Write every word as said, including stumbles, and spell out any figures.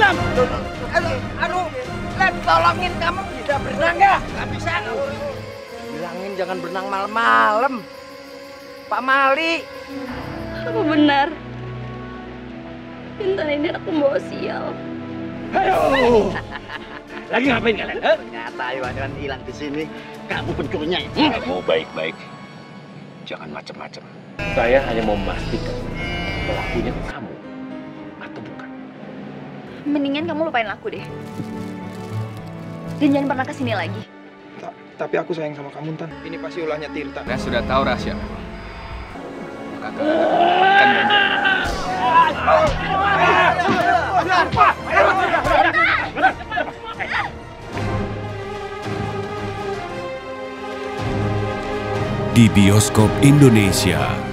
tenggelam. Aduh, aduh, Lem, tolongin kamu bisa berenang nggak? Nggak bisa. Bilangin jangan berenang malam-malam. Pak Mali. Apa benar? Intan ini anak pembawa sial. Ayo. Lagi ngapain kalian? Eh? Ternyata Iwan hilang di sini. Kamu pencurinya. Hmm? Kamu baik-baik. Jangan macam-macam. Saya hanya mau memastikan pelakunya kamu atau bukan. Mendingan kamu lupain aku deh. Dan jangan pernah kesini lagi. Ta tapi aku sayang sama kamu, Tan. Ini pasti ulahnya Tirta. Saya sudah tahu rahasia kamu. Maka kamu akan di bioskop Indonesia.